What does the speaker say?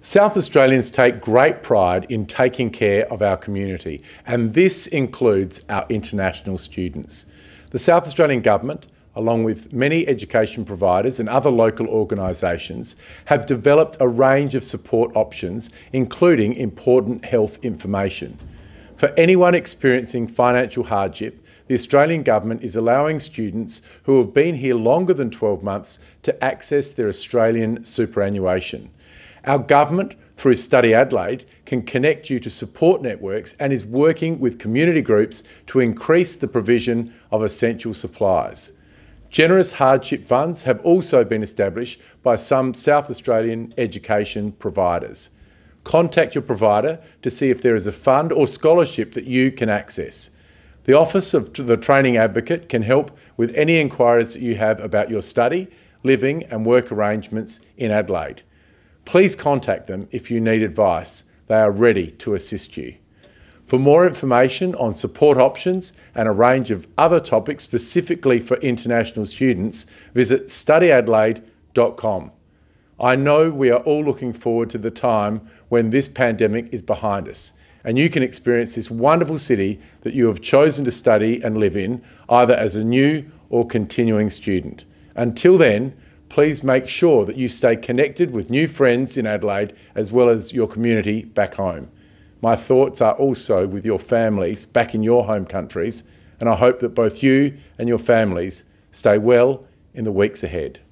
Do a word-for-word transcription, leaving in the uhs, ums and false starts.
South Australians take great pride in taking care of our community, and this includes our international students. The South Australian Government, along with many education providers and other local organisations, have developed a range of support options, including important health information. For anyone experiencing financial hardship, the Australian Government is allowing students who have been here longer than twelve months to access their Australian superannuation. Our government, through StudyAdelaide, can connect you to support networks and is working with community groups to increase the provision of essential supplies. Generous hardship funds have also been established by some South Australian education providers. Contact your provider to see if there is a fund or scholarship that you can access. The Office of the Training Advocate can help with any inquiries that you have about your study, living and work arrangements in Adelaide. Please contact them if you need advice. They are ready to assist you. For more information on support options and a range of other topics specifically for international students, visit study adelaide dot com. I know we are all looking forward to the time when this pandemic is behind us, and you can experience this wonderful city that you have chosen to study and live in, either as a new or continuing student. Until then, please make sure that you stay connected with new friends in Adelaide as well as your community back home. My thoughts are also with your families back in your home countries, and I hope that both you and your families stay well in the weeks ahead.